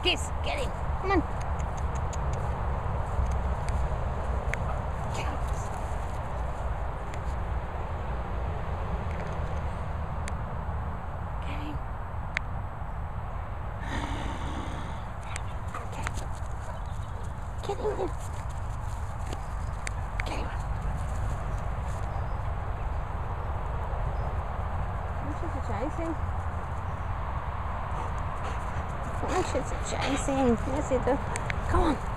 Giz, get him. Come on. Get him. Okay. Get him in. Get him. She's chasing. She's chasing. Yes, it does. Come on.